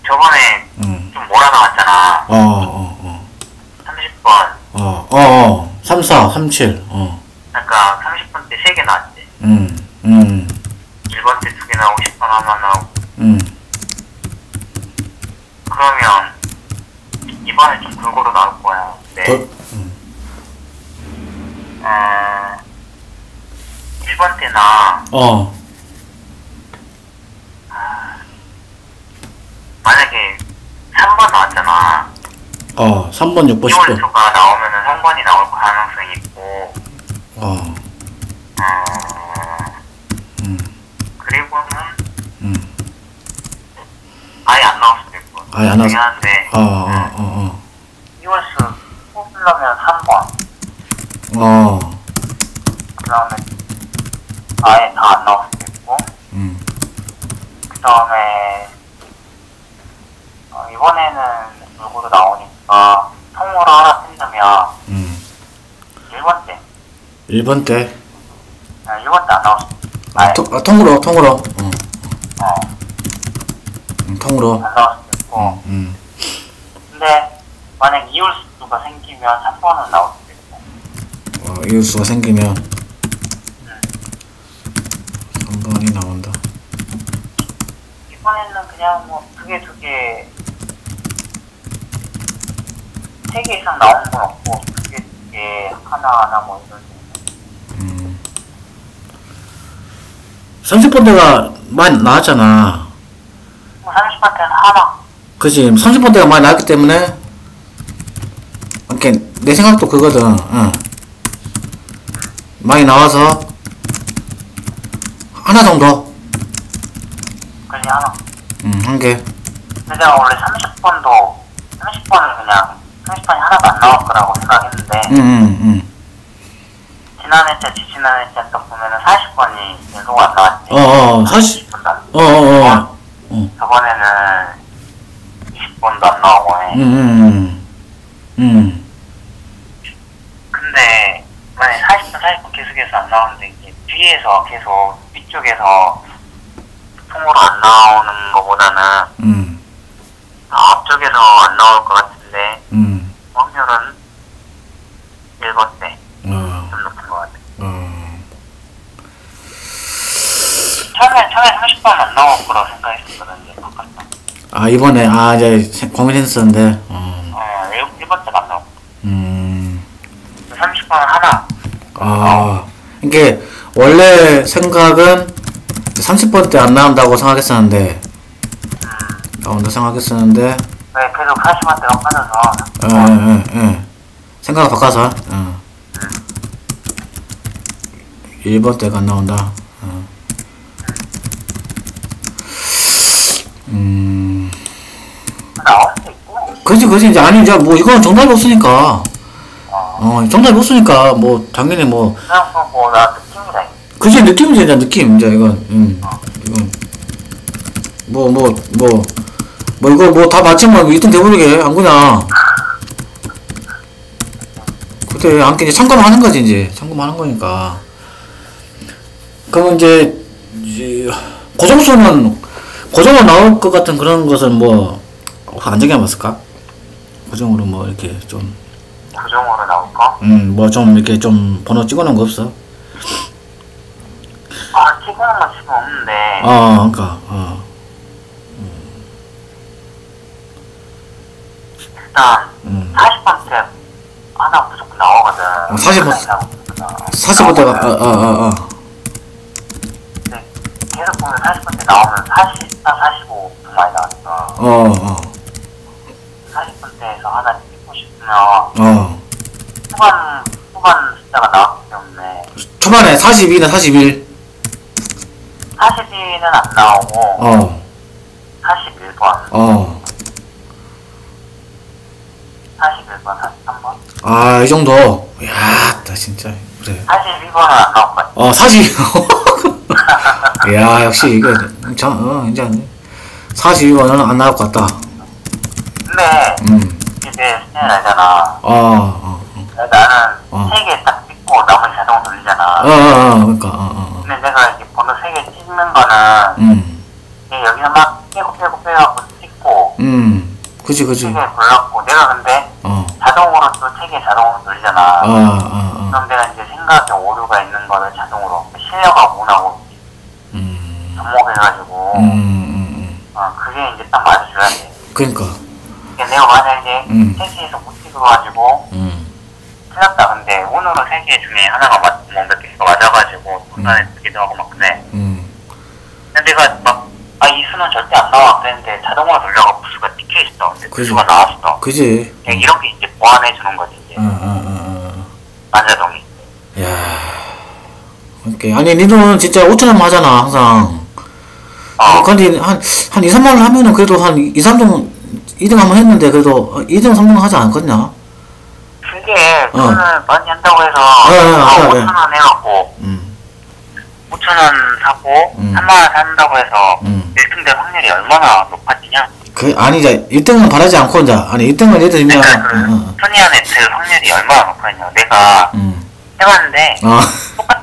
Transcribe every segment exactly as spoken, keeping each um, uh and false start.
저번에 응. 좀 몰아나왔잖아. 어, 어, 어. 삼십 번. 어, 어, 어. 삼, 사, 삼, 칠. 어. 그러니까 삼십 번 때 세 개 나왔지. 음, 음, 일 번 때 두 개 나오고 십 번 하나 나오고. 음. 그러면 이번에 좀 골고루 나올 거야. 네. 더, 음. 어, 일 번 때나 어, 만약에 삼 번 나왔잖아. 어. 삼 번, 육 번, 십 번. 이월수가 나오면은 삼 번이 나올 가능성이 있고. 어, 어, 음, 그리고는 음. 아예 안 나올 수도 있고. 아예 안 나왔- 중요한데 어, 어, 어, 이월수 뽑으려면 삼 번. 어. 어, 그 다음에 아예 다 안 나올 수도 있고. 음. 그 다음에 어, 이번에는 골고루 나오니까 통으로 하나 뜬다면 음. 일 번 때. 일 번 때. 아, 일 번 때 안 나올 수도 있고. 아, 아예 통, 아, 통으로, 통으로. 어, 어, 음, 통으로. 안 나올 수도 있고. 음, 음. 근데 만약 이월수가 생기면 삼 번은 나올 수도 있고. 어, 이웃수가 생기면 삼 번이 나온다. 이번에는 그냥 뭐 두 개 두 개 세 개 이상 나오는 건 없고 두 개 두 개 하나 하나 뭐 이런 식으로. 음. 삼십 번대가 많이 나왔잖아. 뭐 삼십 번 때는 하나. 그치? 삼십 번대가 많이 나왔기 때문에, 이렇게, 내 생각도 그거든. 응. 많이 나와서, 하나 정도? 그지 하나. 음, 한 개. 근데 내가 원래 삼십 번도 삼십 번은 그냥 삼십 번이 하나도 안 나올 거라고 생각했는데 응, 응, 응. 지난 회차 지지난 회차 또 보면은 사십 번이 계속 안 나왔지. 어, 어, 사실, 이십 번도 안 어, 어, 어. 어. 저번에는 이십 번도 안 나오고 해. 응, 응, 응. 응. 근데 만약에 사십 번 사십 번 계속해서 안 나오는데 이게 뒤에서 계속 위쪽에서 통으로 안 나오는 거보다는 응. 앞쪽에서 안 나올 것 같은데 응. 확률은 일 번 때 좀 어, 높은 것 같아. 어. 처음에 처음에 삼십 번 안 나올 거라고 생각했었거든. 이제 바꿨어. 아, 이번에, 아, 이제 세- 고민했었는데, 어. 어, 일 번 때가 안 나오고 음. 삼십 번은 하나. 아, 이게, 원래 생각은 삼십 번 때 안 나온다고 생각했었는데, 나온다 생각했었는데, 왜 계속 사십 번 때가 빠져서 예, 예, 예. 생각을 바꿔서, 어. 일 번 때가 안 나온다. 어. 음. 나올 수도 있고. 그지, 그지. 이제, 아니, 이제, 뭐, 이건 정답이 없으니까. 어, 어, 정답이 없으니까, 뭐, 당연히 뭐, 그냥 뭐나 느낌이다. 이거. 그지, 느낌이지, 이제, 느낌. 이제, 이건, 음. 이건. 뭐, 뭐, 뭐, 뭐, 이거 뭐, 다 맞히면 일 등 돼버리게, 안 그냥. 그때, 함께 이제 참고만 하는 거지, 이제. 참고만 하는 거니까. 그러면 이제, 이제, 고정수는, 고정으로 나올 것 같은 그런 것은 뭐, 안 정해봤을까? 고정으로 뭐, 이렇게 좀, 고정으로 나올 거? 음, 뭐, 좀, 이렇게 좀, 번호 찍어놓은 거 없어? 아, 찍어놓은 건 지금 없는데. 어, 그니까, 어. 일단 음. 사십 번 때 하나 무조건 나오거든. 어, 사십 번. 하나 나오거든. 사십 번대가, 어, 어, 어, 어. 근데 계속 보면 사십 번 때 나오면 사십사, 사십오 좀 많이 나왔어. 어, 어, 사십 번 때에서 하나 찍고 싶으면 어. 후반 후반 숫자가 나왔기 때문에 초반에 사십이나 사십일. 사십이는 안 나오고 어, 사십일 번, 어. 사십일 번, 사십삼 번, 아, 이 정도. 야, 나 진짜, 그래. 사십이 번은 안 나올 것 같아. 어, 사십. 야, 역시 이거, 자, 어, 이제, 사십이 번은 안 나올 것 같다. 근데 음. 이제 스탠 알잖아. 어, 어, 어. 나는 어. 세 개 딱 찍고 나머지 자동 돌리잖아. 어, 어, 어, 그러니까, 어, 어, 어. 근데 내가 이렇게 번호 세 개 찍는 거는 음, 이게 여기서 막 빼고 빼고 빼고 찍고 음, 음, 그지, 그지. 세개 눌렀고, 내가 근데 어, 자동으로 또 세 개 자동으로 눌리잖아. 아, 아, 아. 그럼 내가 이제 생각에 오류가 있는 거를 자동으로 실력가 못 하고 음, 접목해가지고, 음, 음, 음. 어, 그게 이제 딱 맞아줘야 돼. 그러니까, 그러니까 내가 만약에 음. 세 개에서 못 찍어가지고, 음, 틀렸다. 근데 오늘은 세 개 중에 하나가 맞, 뭐몇 개가 맞아가지고, 중간에 뜨기도 하고 막 그래. 음. 근데 내가 막, 아, 이 수는 절대 안 나와. 그랬는데 자동으로 돌려가 부수가 찍혀 있어. 근데 그지. 부수가 나왔어. 그지. 그냥 이런 게 이제 보완해주는 거지, 이제. 아, 아, 아, 만자동이. 아. 야. 그러니까 아니 니는 진짜 오천 원만 하잖아 항상. 어. 근데 한, 한 이, 삼만 원 하면은 그래도 한 이, 삼 등, 이 등 한번 했는데 그래도 이 등, 삼 등 하지 않겠냐? 그게, 어. 돈을 많이 한다고 해서, 어, 어, 어, 그래, 오천 원 해갖고, 음, 오천 원 사고, 음. 삼만 원 산다고 해서, 음. 일 등 될 확률이 얼마나 높아지냐? 그, 아니, 이제 일 등은 바라지 않고, 이제, 아니, 일 등은 예를 들면, 그러니까 그, 어, 어. 손이 안에 들 확률이 얼마나 높아지냐? 내가 음, 해봤는데, 어, 똑같아.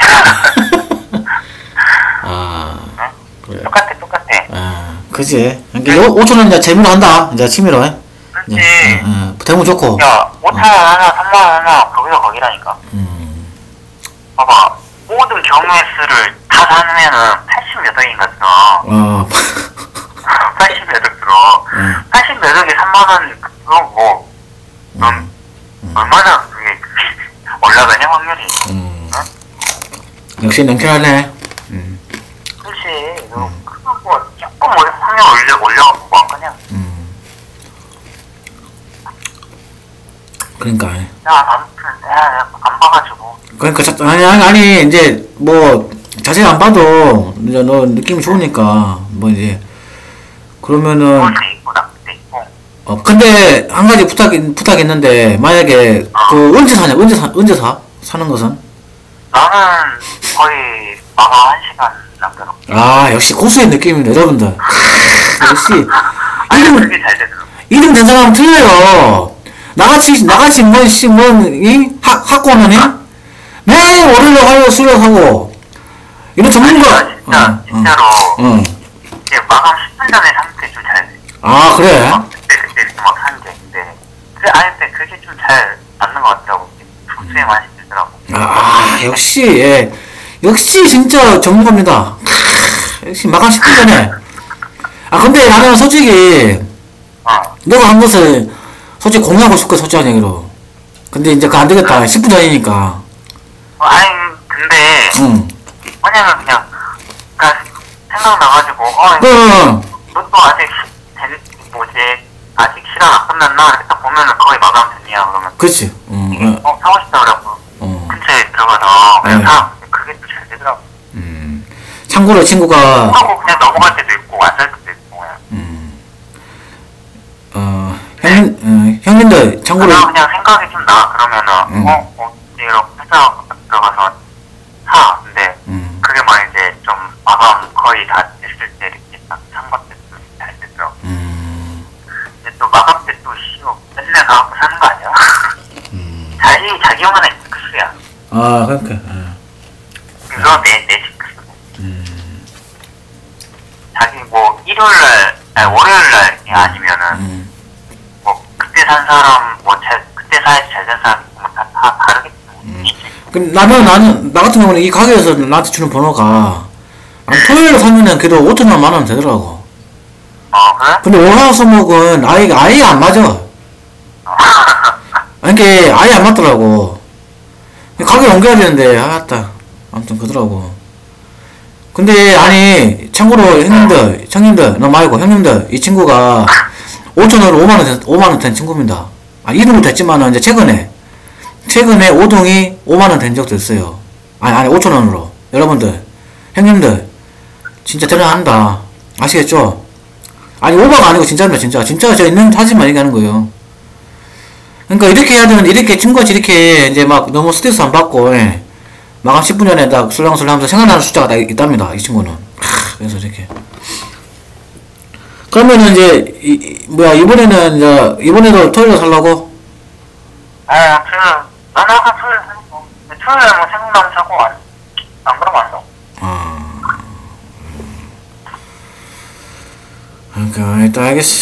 아, 그래. 똑같아, 똑같아. 아, 그지. 그러니까 오천 원 이제 재미로 한다. 이제 취미로. 그렇지. 예, 어, 어, 대문 좋고. 야, 오천 원 하나, 삼만 원 하나, 거기서 거기라니까. 음, 봐봐. 모든 경우의 수를 다 사면은 팔십 몇 억인가 들어. 어, 팔십 몇 억 들어. 음. 팔십 몇 억에 삼만 원, 그거 뭐, 넌 얼마나 그게 올라가냐, 확률이. 음. 역시 냉철하네. 음, 그렇지. 너, 그거 뭐, 조금 뭐 확률 올려, 올려갖고 뭐 한 거냐? 음. 그러니까. 야, 아무튼, 야, 야, 안 봐가지고. 그러니까, 자, 아니, 아니, 아니, 이제, 뭐, 자세히 안 봐도, 이제 너 느낌이 좋으니까, 뭐, 이제, 그러면은, 좋을 때 있고, 나쁠 때 있고. 어, 근데, 한 가지 부탁, 부탁 있는데, 만약에, 그, 언제 사냐, 언제 사, 언제 사? 사는 것은? 나는 거의 마감 한 시간 남겨놓고. 아, 역시 고수의 느낌입니다, 여러분들. 크, 역시, 아니, 이름, 그게 잘 되더라고. 이름 된 사람은 틀려요. 나같이, 나같이, 뭐, 씨, 뭐, 이, 학, 학고는, 이? 매일 월요일에 하고, 수요일 하고, 이런 전문가. 아니, 진짜, 어, 진짜로. 어, 어. 이게 마감 십 분 전에 사는 게 좀 잘 돼. 아, 그래? 막 그때, 그때 이렇게 막 사는 게. 근데, 그, 아니, 근데 그게 좀 잘 맞는 것 같더라고. 부수에 많이 들더라고. 아, 역시, 예. 역시, 진짜 전문가입니다. 크, 역시, 마감 십 분 전에. 아, 근데 나는 솔직히, 어. 너가 한 것을, 솔직히 공유하고 싶고, 솔직한 얘기로. 근데 이제 그거 안 되겠다. 십 분 전이니까. 어, 아니, 근데, 응. 뭐냐면 그냥, 그니까, 생각나가지고, 어, 응. 너 또 아직, 시- 된, 뭐지, 아직 시간 안 끝났나? 이렇게 딱 보면은 거의 마감 전이야, 그러면. 그렇지. 응. 어, 어, 사고 싶다 그래갖고, 어. 근처에 들어가서, 그냥 네. 사. 그게 또 잘 되더라고. 음. 참고로 친구가, 하고 그냥 넘어갈 때도 있고, 안 살 때도 있고, 그냥. 음. 어, 형님, 어, 형님들, 참고로, 그냥, 그냥 생각이 좀 나. 그러면은, 음. 어, 어, 이렇게 회사 들어가서 사. 근데, 음. 그게 막 이제 좀 마감 거의 다 됐을 때 이렇게 딱산 것들 잘 되더라고. 음. 근데 또 마감 때 또 쉬워. 맨날 가갖고 사는 거 아니야? 음. 자기, 자기만의 징크스야. 아, 그러니까, 어. 그거 내, 내 징크스. 음. 자기 뭐, 일요일날, 아니, 월요일날 아니면은, 음. 뭐, 그때 산 사람, 뭐, 잘, 그때 사야지 잘 된 사람 있고, 뭐, 다, 다 다르겠지. 음. 그, 나는, 나는, 나 같은 경우는 이 가게에서 나한테 주는 번호가, 한 토요일에 사면은 그래도 오천 원, 만 원 되더라고. 어, 그래? 근데 월화수목은 아예, 아예 안 맞아. 아니, 이게 아예 안 맞더라고. 가게 옮겨야 되는데, 아따. 아무튼 그러더라고. 근데, 아니, 참고로 형님들, 형님들, 너 말고 형님들, 이 친구가 오천 원으로 오만 원, 된- 오만 원 된 친구입니다. 아, 이름은 됐지만은, 이제 최근에, 최근에 오동이 오만 원 된 적도 있어요. 아니, 아니, 오천 원으로. 여러분들, 형님들, 진짜 대단한다. 아시겠죠? 아니, 오버가 아니고 진짜입니다, 진짜. 진짜 저 있는 사실만 얘기하는 거예요. 그러니까 이렇게 해야 되는데, 이렇게 친구같이 이렇게 이제 막 너무 스트레스 안 받고, 예. 마감 십 분 전에 딱 술랑술랑 하면서 생각나는 숫자가 다 있답니다, 이 친구는. 크, 그래서 이렇게. 그러면은 이제, 이, 이- 뭐야, 이번에는 이제, 이번에도 토요일에 살라고? 아, 그, 나는 항상 토요일 사는 거. 근데 토요일에 뭐 생각나면 사고, 안, 안 그러면 안 사. 아. 그러니까, 일단 알겠어.